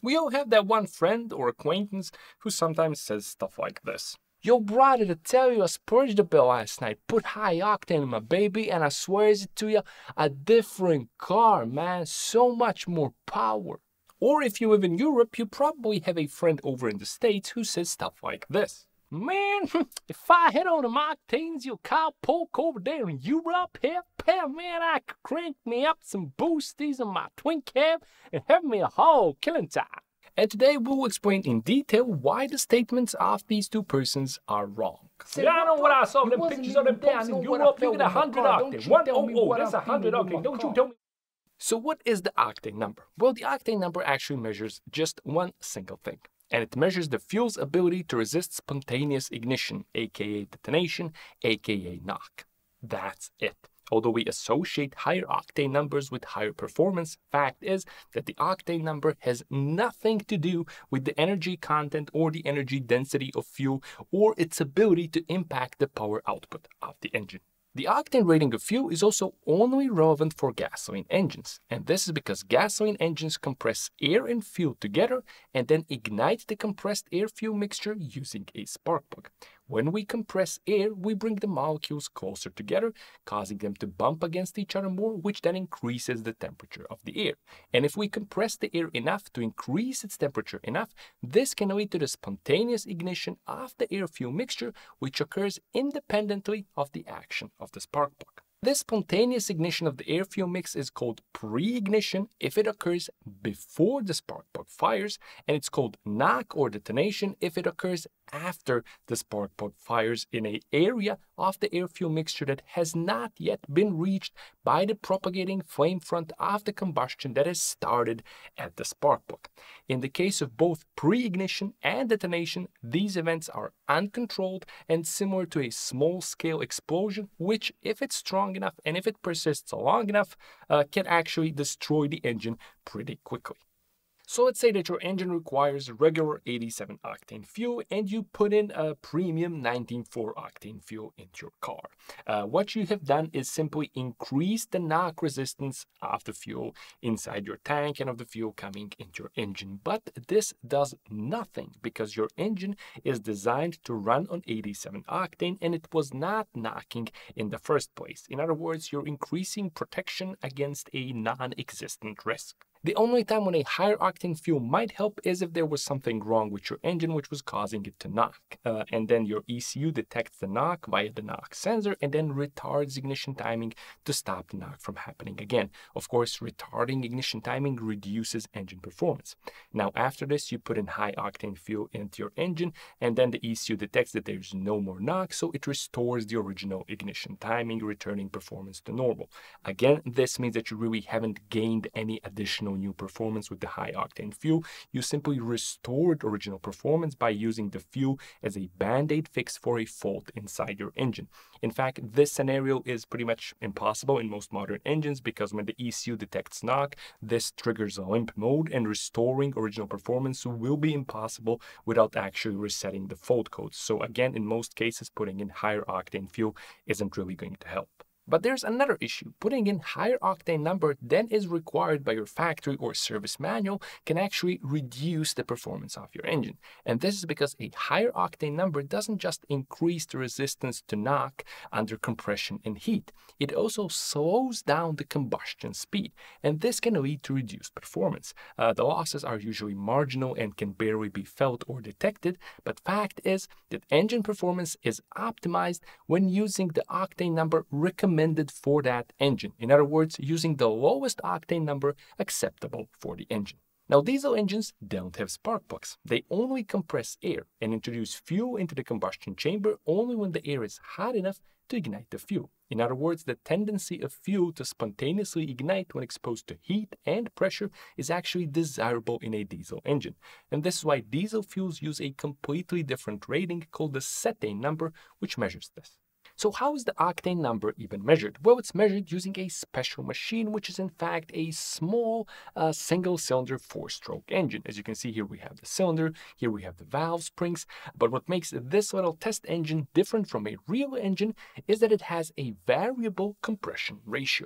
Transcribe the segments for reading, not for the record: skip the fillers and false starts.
We all have that one friend or acquaintance who sometimes says stuff like this. Yo, brother, to tell you, I spurged a bit last night, put high octane in my baby, and I swears it to you, a different car, man, so much more power. Or if you live in Europe, you probably have a friend over in the States who says stuff like this. Man, if I hit on them octanes, you'll cowpoke over there in Europe, man, I could crank me up some boosties in my twin cab and have me a whole killing time. And today we'll explain in detail why the statements of these two persons are wrong. Yeah, I know what I saw, them pictures of them posts in Europe, you get 100 octane. 100, that's 100 octane, don't you tell me. So what is the octane number? Well, the octane number actually measures just one single thing. And it measures the fuel's ability to resist spontaneous ignition, aka detonation, aka knock. That's it. Although we associate higher octane numbers with higher performance, fact is that the octane number has nothing to do with the energy content or the energy density of fuel or its ability to impact the power output of the engine. The octane rating of fuel is also only relevant for gasoline engines, and this is because gasoline engines compress air and fuel together and then ignite the compressed air-fuel mixture using a spark plug. When we compress air, we bring the molecules closer together, causing them to bump against each other more, which then increases the temperature of the air. And if we compress the air enough to increase its temperature enough, this can lead to the spontaneous ignition of the air-fuel mixture, which occurs independently of the action of the spark plug. This spontaneous ignition of the air-fuel mix is called pre-ignition if it occurs before the spark plug fires, and it's called knock or detonation if it occurs after the spark plug fires in an area of the air-fuel mixture that has not yet been reached by the propagating flame front of the combustion that has started at the spark plug. In the case of both pre-ignition and detonation, these events are uncontrolled and similar to a small-scale explosion, which, if it's strong enough and if it persists long enough, can actually destroy the engine pretty quickly. So let's say that your engine requires regular 87 octane fuel and you put in a premium 19.4 octane fuel into your car. What you have done is simply increase the knock resistance of the fuel inside your tank and of the fuel coming into your engine. But this does nothing because your engine is designed to run on 87 octane and it was not knocking in the first place. In other words, you're increasing protection against a non-existent risk. The only time when a higher octane fuel might help is if there was something wrong with your engine which was causing it to knock. And then your ECU detects the knock via the knock sensor and then retards ignition timing to stop the knock from happening again. Of course, retarding ignition timing reduces engine performance. Now, after this, you put in high octane fuel into your engine and then the ECU detects that there's no more knock, so it restores the original ignition timing, returning performance to normal. Again, this means that you really haven't gained any additional new performance with the high octane fuel. You simply restored original performance by using the fuel as a band-aid fix for a fault inside your engine. In fact, this scenario is pretty much impossible in most modern engines because when the ECU detects knock, this triggers a limp mode and restoring original performance will be impossible without actually resetting the fault code. So again, in most cases, putting in higher octane fuel isn't really going to help. But there's another issue. Putting in higher octane number than is required by your factory or service manual can actually reduce the performance of your engine. And this is because a higher octane number doesn't just increase the resistance to knock under compression and heat. It also slows down the combustion speed, and this can lead to reduced performance. The losses are usually marginal and can barely be felt or detected, but fact is that engine performance is optimized when using the octane number recommended for that engine. In other words, using the lowest octane number acceptable for the engine. Now, diesel engines don't have spark plugs. They only compress air and introduce fuel into the combustion chamber only when the air is hot enough to ignite the fuel. In other words, the tendency of fuel to spontaneously ignite when exposed to heat and pressure is actually desirable in a diesel engine. And this is why diesel fuels use a completely different rating called the cetane number, which measures this. So how is the octane number even measured? Well, it's measured using a special machine, which is in fact a small single-cylinder four-stroke engine. As you can see here, we have the cylinder, here we have the valve springs, but what makes this little test engine different from a real engine is that it has a variable compression ratio.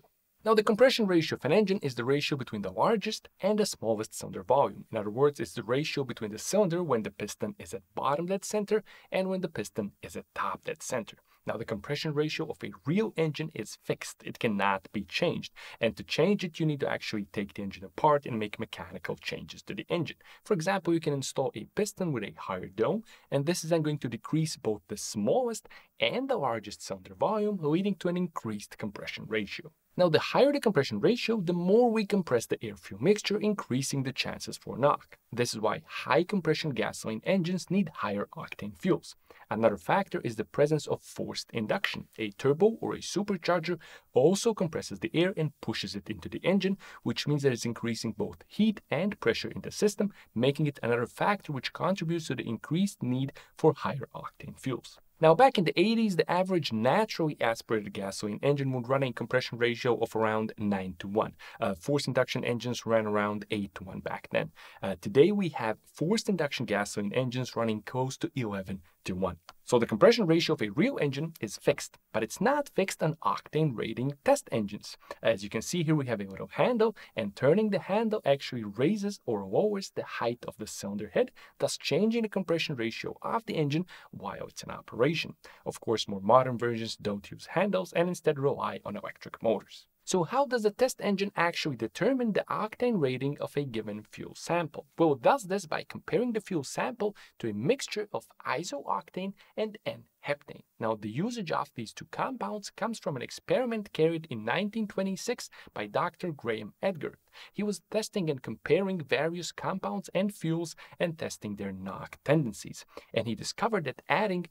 Now, the compression ratio of an engine is the ratio between the largest and the smallest cylinder volume. In other words, it's the ratio between the cylinder when the piston is at bottom dead center and when the piston is at top dead center. Now, the compression ratio of a real engine is fixed. It cannot be changed. And to change it, you need to actually take the engine apart and make mechanical changes to the engine. For example, you can install a piston with a higher dome, and this is then going to decrease both the smallest and the largest cylinder volume, leading to an increased compression ratio. Now, the higher the compression ratio, the more we compress the air-fuel mixture, increasing the chances for knock. This is why high-compression gasoline engines need higher octane fuels. Another factor is the presence of forced induction. A turbo or a supercharger also compresses the air and pushes it into the engine, which means that it's increasing both heat and pressure in the system, making it another factor which contributes to the increased need for higher octane fuels. Now, back in the 80s, the average naturally aspirated gasoline engine would run a compression ratio of around 9:1. Forced induction engines ran around 8:1 back then. Today, we have forced induction gasoline engines running close to 11:1. So the compression ratio of a real engine is fixed, but it's not fixed on octane rating test engines. As you can see here, we have a little handle, and turning the handle actually raises or lowers the height of the cylinder head, thus changing the compression ratio of the engine while it's in operation. Of course, more modern versions don't use handles and instead rely on electric motors. So how does the test engine actually determine the octane rating of a given fuel sample? Well, it does this by comparing the fuel sample to a mixture of isooctane and N-heptane. Now, the usage of these two compounds comes from an experiment carried in 1926 by Dr. Graham Edgar. He was testing and comparing various compounds and fuels and testing their knock tendencies. And he discovered that adding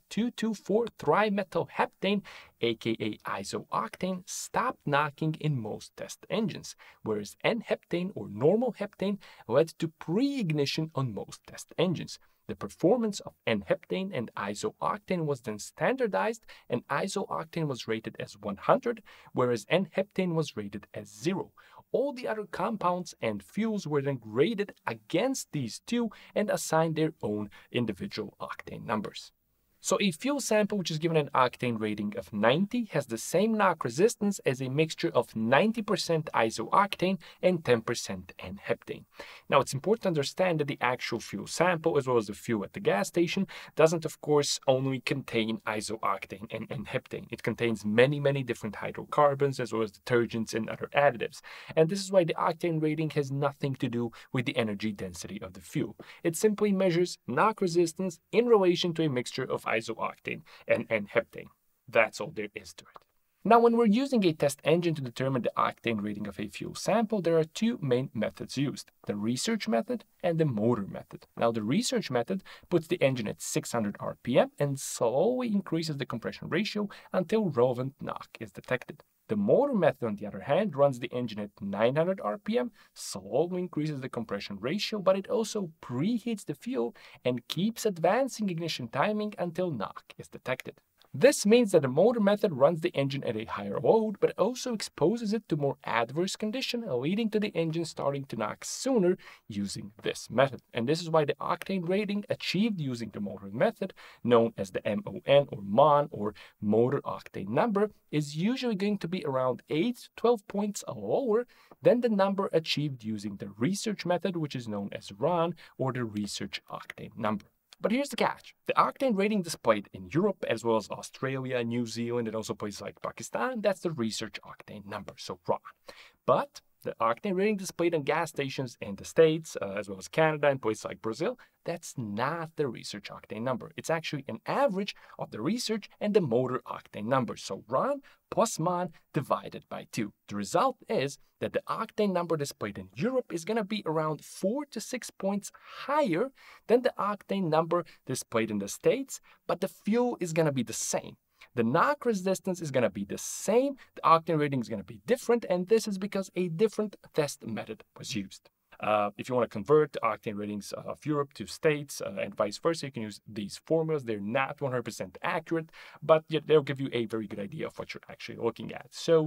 2,2,4-trimethylheptane, aka isooctane, stopped knocking in most test engines, whereas N-heptane or normal heptane led to pre-ignition on most test engines. The performance of N-heptane and isooctane was then standardized, and isooctane was rated as 100, whereas N-heptane was rated as 0. All the other compounds and fuels were then graded against these two and assigned their own individual octane numbers. So a fuel sample which is given an octane rating of 90 has the same knock resistance as a mixture of 90% isooctane and 10% N-heptane. Now, it's important to understand that the actual fuel sample, as well as the fuel at the gas station, doesn't of course only contain isooctane and N-heptane. It contains many different hydrocarbons as well as detergents and other additives. And this is why the octane rating has nothing to do with the energy density of the fuel. It simply measures knock resistance in relation to a mixture of isooctane and N-heptane. That's all there is to it. Now, when we're using a test engine to determine the octane rating of a fuel sample, there are two main methods used, the research method and the motor method. Now, the research method puts the engine at 600 RPM and slowly increases the compression ratio until relevant knock is detected. The motor method, on the other hand, runs the engine at 900 RPM, slowly increases the compression ratio, but it also preheats the fuel and keeps advancing ignition timing until knock is detected. This means that the motor method runs the engine at a higher load, but also exposes it to more adverse conditions, leading to the engine starting to knock sooner using this method. And this is why the octane rating achieved using the motor method, known as the MON or MON or motor octane number, is usually going to be around 8 to 12 points lower than the number achieved using the research method, which is known as RON or the research octane number. But here's the catch. The octane rating displayed in Europe as well as Australia, New Zealand, and also places like Pakistan, that's the research octane number, so RON. But the octane rating displayed on gas stations in the States, as well as Canada and places like Brazil, that's not the research octane number. It's actually an average of the research and the motor octane number. So RON plus MON divided by 2. The result is that the octane number displayed in Europe is going to be around 4 to 6 points higher than the octane number displayed in the States, but the fuel is going to be the same. The knock resistance is going to be the same, the octane rating is going to be different, and this is because a different test method was used. If you want to convert the octane ratings of Europe to States and vice versa, you can use these formulas. They're not 100% accurate, but they'll give you a very good idea of what you're actually looking at. So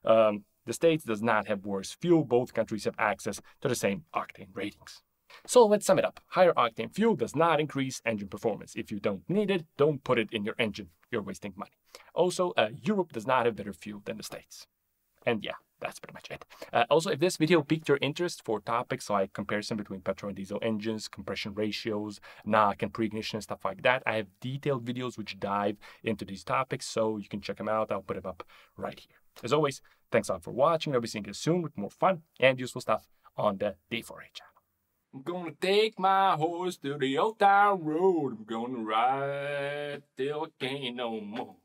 the States does not have worse fuel. Both countries have access to the same octane ratings. So let's sum it up. Higher octane fuel does not increase engine performance. If you don't need it, don't put it in your engine. You're wasting money. Also, Europe does not have better fuel than the States. And yeah, that's pretty much it. Also, if this video piqued your interest for topics like comparison between petrol and diesel engines, compression ratios, knock and pre-ignition and stuff like that, I have detailed videos which dive into these topics, so you can check them out. I'll put them up right here. As always, thanks a lot for watching. I'll be seeing you soon with more fun and useful stuff on the D4A channel. I'm gonna take my horse to the old town road. I'm gonna ride till I can't no more.